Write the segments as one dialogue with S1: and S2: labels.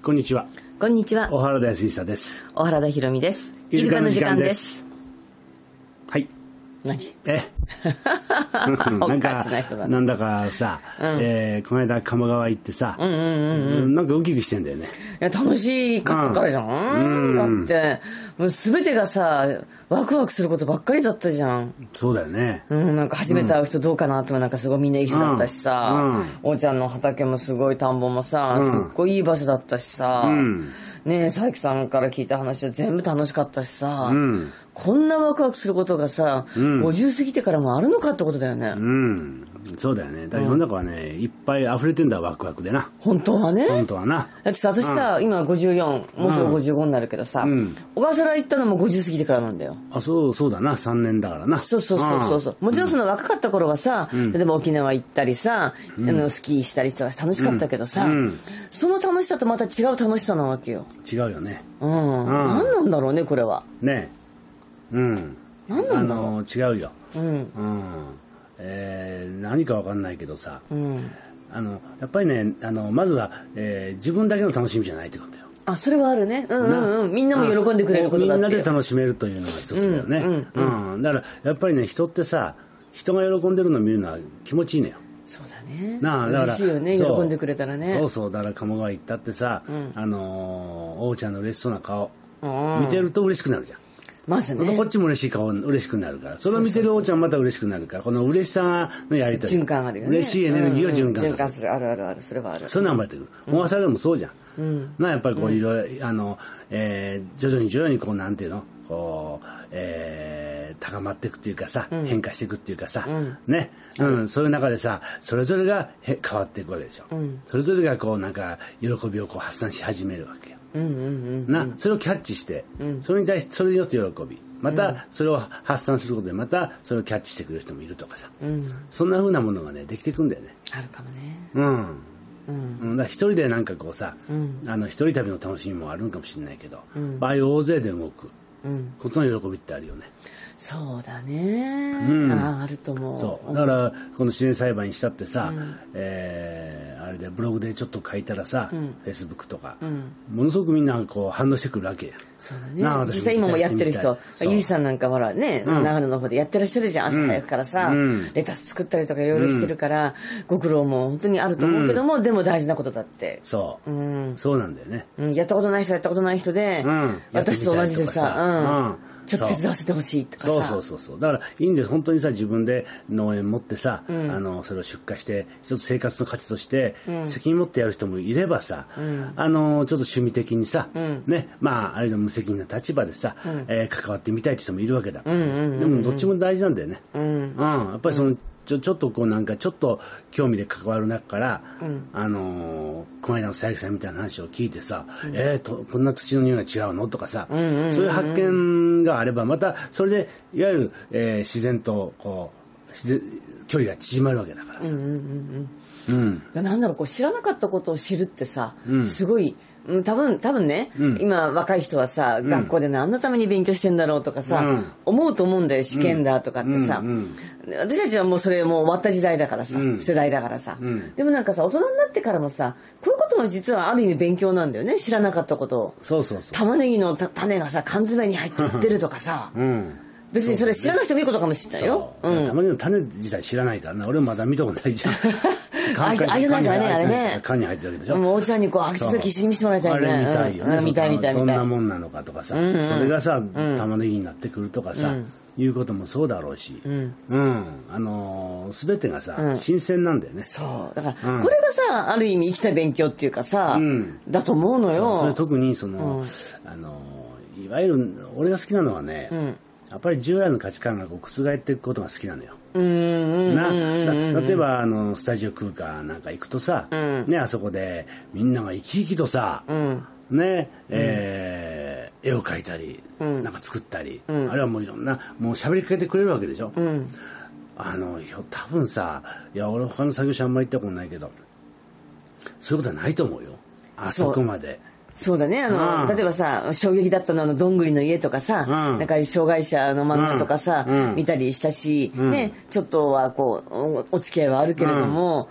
S1: こんにちは。
S2: こんにちは。
S1: 小原田康久です。
S2: 小原田ひろみです。
S1: イルカの時間です。はい。
S2: 何？
S1: なんだかさ、この間鴨川行ってさ、なんかウキウキしてんだよね。
S2: いや楽しかったからじゃん。だってもう全てがさワクワクすることばっかりだったじゃん。
S1: そうだよね。
S2: なんか初めて会う人どうかなってもなんかすごいみんな一緒だったしさ、おーちゃんの畑もすごい田んぼもさ、すっごいいい場所だったしさ、ねえ佐伯さんから聞いた話は全部楽しかったしさ、こんなワクワクすることがさ、50過ぎてからもあるのかってことだよね。
S1: そうだよね。だから世の中はね、いっぱい溢れてんだ、ワクワクでな。
S2: 本当はね。
S1: 本当はな。
S2: だってさ、私さ、今54、もうすぐ55になるけどさ、小笠原行ったのも50過ぎてからなんだよ。
S1: あ、そうだな、3年だからな。
S2: そう。もちろんその若かった頃はさ、例えば沖縄行ったりさ、スキーしたりして楽しかったけどさ、その楽しさとまた違う楽しさなわけよ。
S1: 違うよね。
S2: 何なんだろうね、これは。
S1: ねえ。
S2: 何なんだろう。
S1: 違うよ。何か分かんないけどさ、やっぱりね、まずは、自分だけの楽しみじゃないってことよ。
S2: あ、それはあるね。みんなも喜んでくれることだって。
S1: みんなで楽しめるというのが一つだよね。だからやっぱりね、人ってさ、人が喜んでるのを見るのは気持ちいいのよ。
S2: そうだね。
S1: だから
S2: 嬉しいよね、喜んでくれたらね。
S1: そうだから鴨川行ったってさ、おーちゃんの嬉しそうな顔見てると嬉しくなるじゃん。
S2: まずね、
S1: こっちも嬉しくなるから、それを見てるおーちゃんまた嬉しくなるから、この嬉しさのやりとり、
S2: 循環あるよね。
S1: 嬉しいエネルギーを循環させる。
S2: ある、それはある。
S1: そういうのが生まれてくる。小笠原でもそうじゃん。やっぱりこういろいろ徐々にこうなんていうの、こう高まっていくっていうかさ、変化していくっていうかさ、ね、そういう中でさ、それぞれが変わっていくわけでしょ。それぞれがこうなんか喜びをこう発散し始めるわけよ。それをキャッチして、それに対してそれによって喜び、またそれを発散することでまたそれをキャッチしてくれる人もいるとかさ、そんな風なものがねできていくんだよね。
S2: あるかもね。
S1: だから一人でなんかこうさ、一人旅の楽しみもあるのかもしれないけど、ああいう大勢で動くことの喜びってあるよね。
S2: そうだね。あると思う。
S1: そうだからこの自然栽培にしたってさ、あれでブログでちょっと書いたらさ、フェイスブックとか、ものすごくみんなこう反応してくるわけや。
S2: そうだね。実際今もやってる人、ゆいさんなんかほらね、長野の方でやってらっしゃるじゃん。朝早くからさ、レタス作ったりとかいろいろしてるから、ご苦労も本当にあると思うけども、でも大事なことだって。そう
S1: なんだよね。
S2: やったことない人で、私と同じでさ、ちょっと手伝わせてほしいとかさ。
S1: そうだからいいんです。本当にさ、自分で農園持ってさ、それを出荷して一つ生活の糧として責任持ってやる人もいればさ、ちょっと趣味的にさ、ね、あるいは無責任な立場でさ、関わってみたいって人もいるわけだ。でもどっちも大事なんだよね。やっぱりそのちょっとこうなんかちょっと興味で関わる中から、この間の佐伯さんみたいな話を聞いてさ、こんな土の匂いが違うのとかさ、そういう発見があればまたそれでいわゆる、自然とこう距離が縮まるわけだからさ。
S2: なんだろう、こう知らなかったことを知るってさ、すごい。多分ね、今若い人はさ、学校で何のために勉強してんだろうとかさ、思うと思うんだよ。試験だとかってさ、私たちはもうそれもう終わった時代だからさ、世代だからさ、でもなんかさ、大人になってからもさ、こういうことも実はある意味勉強なんだよね。知らなかったことを。玉ねぎの種がさ、缶詰に入って売ってるとかさ、別にそれ知らなくてもいいことかもしれないよ。
S1: 玉ねぎの種自体知らないからな。俺もまだ見たことないじゃん。
S2: あげないからね、あれね。
S1: 缶に入ってるわけでしょ。
S2: もうおうちゃんにこう開けた時一緒に見せてもらいたいね。
S1: あれ見たいよね。
S2: 見たい。
S1: どんなもんなのかとかさ、それがさ、玉ねぎになってくるとかさ、いうこともそうだろうし、全てがさ、新鮮なんだよね。
S2: そうだからこれがさ、ある意味生きた勉強っていうかさ、だと思うのよ。
S1: それ特にそのいわゆる俺が好きなのはね、やっぱり従来の価値観がこう覆っていくことが好きなのよ。例えばスタジオ空間なんか行くとさ、ね、あそこでみんなが生き生きとさ、ね、絵を描いたり、なんか作ったり、あるいはもういろんなもう喋りかけてくれるわけでしょ。多分さ、いや俺他の作業所あんまり行ったことないけど、そういうことはないと思うよ。あそこまで。
S2: そうだね。例えばさ、衝撃だったのどんぐりの家とかさ、なんか障害者の漫画とかさ、見たりしたし、ね、ちょっとはこうお付き合いはあるけれども、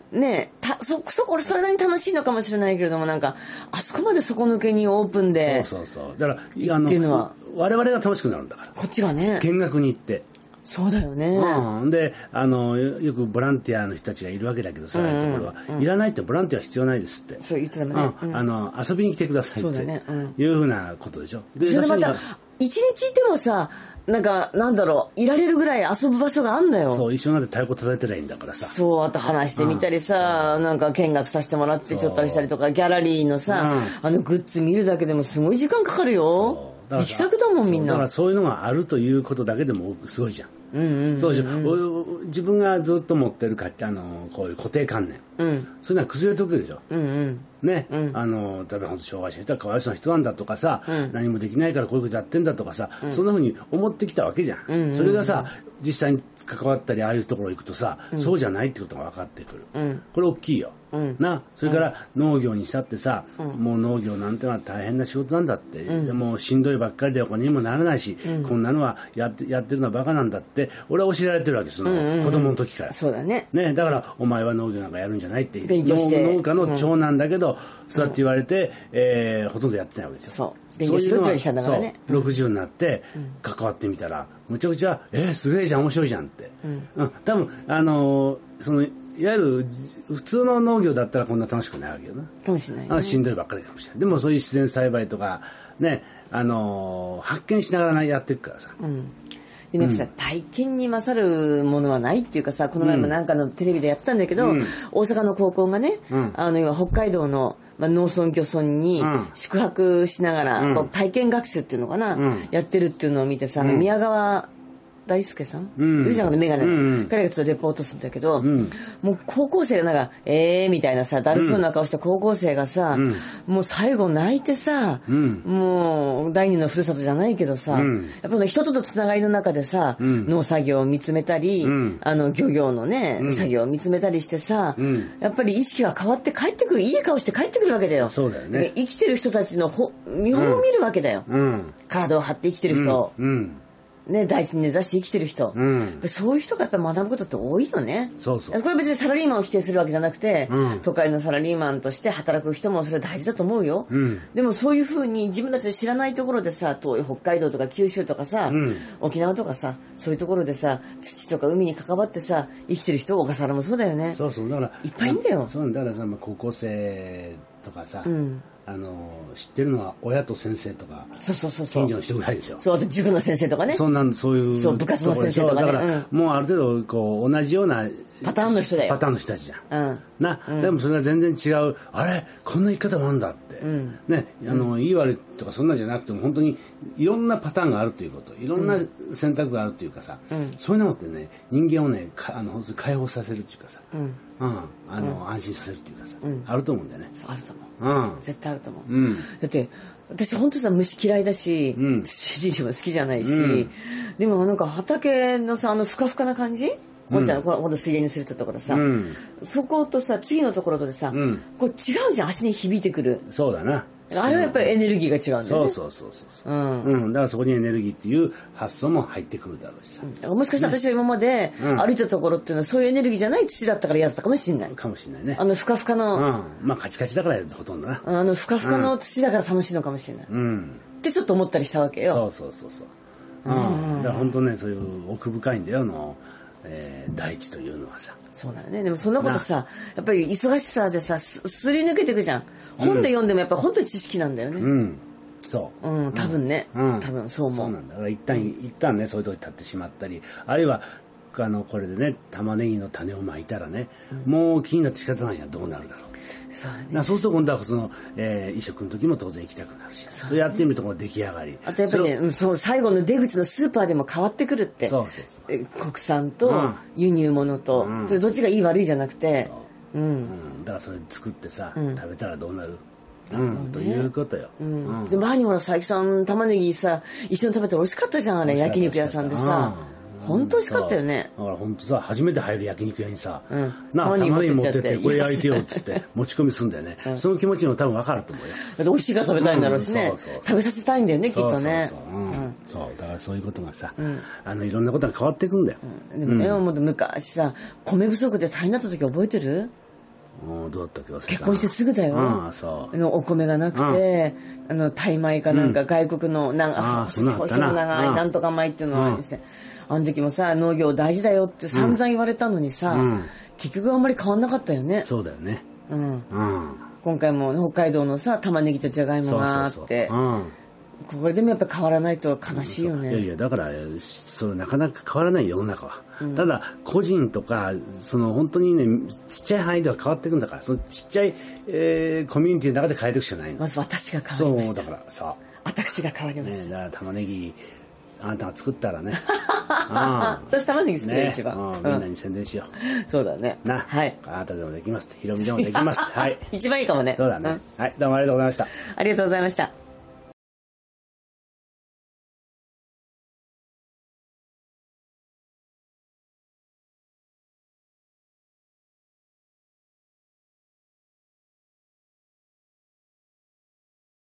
S2: ねそれなりに楽しいのかもしれないけれども、なんかあそこまで底抜けにオープンで
S1: そうだからっていうのは我々が楽しくなるんだから、
S2: こっちがね
S1: 見学に行って。
S2: そうだよね、
S1: でよくボランティアの人たちがいるわけだけどさ、ところは、いらないって、ボランティアは必要ないですって、
S2: そう言ってたもんね、
S1: 遊びに来てくださいっていうふうなことでしょ。で
S2: それでまた一日いてもさ、なんだろう、いられるぐらい遊ぶ場所があんだよ。
S1: そう、一緒になって太鼓叩いてりゃいいんだからさ。
S2: そう、あと話してみたりさ、なんか見学させてもらってちょっとしたりとか、ギャラリーのさ、グッズ見るだけでもすごい時間かかるよ。行きたくだもんみんな。
S1: だからそういうのがあるということだけでもすごいじゃん。そうでしょ。自分がずっと持ってるこういう固定観念、そういうのは崩れておくでしょ。ね、例えば本当障害者の人はかわいそうな人なんだとかさ、何もできないからこういうことやってんだとかさ、そんなふうに思ってきたわけじゃん。それがさ、実際に関わったりああいうところ行くとさ、そうじゃないってことが分かってくる。これ大きいよ。それから農業にしたってさ、もう農業なんてのは大変な仕事なんだって、もうしんどいばっかりでお金にもならないし、こんなのはやってるのはバカなんだって俺は教えられてるわけです、子供の時から。
S2: そうだね。
S1: だからお前は農業なんかやるんじゃないって
S2: 勉強して
S1: 農家の長男だけど、そうやって言われて、ほとんどやってないわけですよ。
S2: 勉強しろって言われたんだからね。
S1: 60になって関わってみたらむちゃくちゃすげえじゃん面白いじゃんって、多分いわゆる普通の農業だったらこんな楽しくないわけよな。
S2: かもしれない、ね、
S1: しんどいばっかりかもしれない。でもそういう自然栽培とかね、発見しながらやっていくからさ、
S2: でもやっぱさ、体験に勝るものはないっていうかさ、この前もなんかのテレビでやってたんだけど、大阪の高校がね、北海道の農村漁村に宿泊しながら、体験学習っていうのかな、やってるっていうのを見てさ、宮川大輔さん、いるじゃん、メガネの、彼がちょっとレポートするんだけど、もう高校生がなんかみたいなさ、だるそうな顔した高校生がさ、もう最後泣いてさ、もう第二のふるさとじゃないけどさ、やっぱ人とのつながりの中でさ、農作業を見つめたり、漁業のね、作業を見つめたりしてさ、やっぱり意識が変わって帰ってくる、いい顔して帰ってくるわけだよ。
S1: そうだよね。
S2: 生きてる人たちの見本を見るわけだよ。体を張って生きてる人。ね、大地に根ざして生きてる人、そういう人がやっぱり学ぶことって多いよね。これ別にサラリーマンを否定するわけじゃなくて、都会のサラリーマンとして働く人もそれ大事だと思うよ、でもそういうふうに自分たちで知らないところでさ、遠い北海道とか九州とかさ、沖縄とかさ、そういうところでさ、土とか海に関わってさ生きてる人、小笠原もそうだよね。
S1: だから
S2: いっぱいいんだよ。
S1: だからさ、高校生とかさ、知ってるのは親と先生とか近所の人ぐらいですよ。
S2: あと塾の先生とかね、
S1: そういう
S2: 部活の先生とかね。
S1: だからもうある程度同じような
S2: パターンの人だよ。
S1: パターンの人たちじゃん、でもそれが全然違う、あれこんな生き方もあるんだって、いい悪いとかそんなんじゃなくても、本当にいろんなパターンがあるということ、いろんな選択があるというかさ、そういうのってね、人間をね本当に解放させるっていうかさ、安心させるっていうかさ、あると思うんだよね。
S2: あると思う、絶対あると思う、だって私本当さ、虫嫌いだし、土人も好きじゃないし、でもなんか畑のさ、ふかふかな感じ、こっちゃん今度水田にするってところさ、そことさ次のところとでさ、こう違うじゃん、足に響いてくる。
S1: そうだな。
S2: あれはやっぱりエネルギーが違うんだよね。
S1: そうだからそこにエネルギーっていう発想も入ってくるだろうしさ、
S2: もしかしたら私は今まで歩いたところっていうのはそういうエネルギーじゃない土だったから嫌だったかもしれない。
S1: かもしれないね。
S2: ふかふかの、
S1: カチカチだからほとんどな、
S2: ふかふかの土だから楽しいのかもしれない、ってちょっと思ったりしたわけよ。
S1: そうだから本当ね、そういう奥深いんだよ大地というのはさ。
S2: そうだよね。でもそんなことさ、やっぱり忙しさでさ、すり抜けていくじゃん。本で読んでもやっぱり本当に知識なんだよね。多分ね、多分そう思う。
S1: そうなんだ。だから一旦ね、そういうとこに立ってしまったり、あるいはこれでね、玉ねぎの種をまいたらね、もう気になって仕方ないじゃん、どうなるだろう。そうすると今度は移植の時も当然行きたくなるし、そうやってみると出来上がり、
S2: あとやっぱりね、最後の出口のスーパーでも変わってくるって。国産と輸入物と、それどっちがいい悪いじゃなくて、
S1: だからそれ作ってさ、食べたらどうなる、ということよ。
S2: で前にほら佐伯さん玉ねぎさ一緒に食べて美味しかったじゃん、あれ焼肉屋さんでさ。本当美味しかったよね。
S1: だから本当さ、初めて入る焼肉屋にさ、玉ねぎ持ってってこれ焼いてよっつって持ち込みするんだよね。その気持ちも多分分かると思うよ。だ
S2: って美味しいから食べたいんだろうしね。食べさせたいんだよね、きっとね。
S1: そうだからそういうことがさ、いろんなことが変わっていくんだよ。
S2: でもね、昔さ米不足で大変だった時覚えてる？
S1: どうだったっけ、忘れたな。
S2: 結婚してすぐだよ。お米がなくて、タイ米かなんか外国の細長いなんとか米っていうのをありまして、あの時もさ、農業大事だよって散々言われたのにさ、結局あんまり変わんなかったよね。
S1: そうだよね。
S2: 今回も北海道のさ、玉ねぎとじゃがいもがあって、これでもやっぱり変わらないと悲しいよね。
S1: いやだからなかなか変わらない世の中は、ただ個人とか本当にね、ちっちゃい範囲では変わっていくんだから、そのちっちゃい、コミュニティの中で変えていくしかないの。
S2: まず私が変わりました。
S1: そうだからさ、
S2: 私が変わりました、
S1: だから玉ねぎあなたが作ったらね
S2: 私玉ねぎ好きだよ、一番。
S1: みんなに宣伝しよ
S2: う。そうだね。
S1: はい。あなたでもできます、ひろみでもできます。はい。
S2: 一番いいかもね。
S1: そうだね。はい、どうもありがとうございました。
S2: ありがとうございました。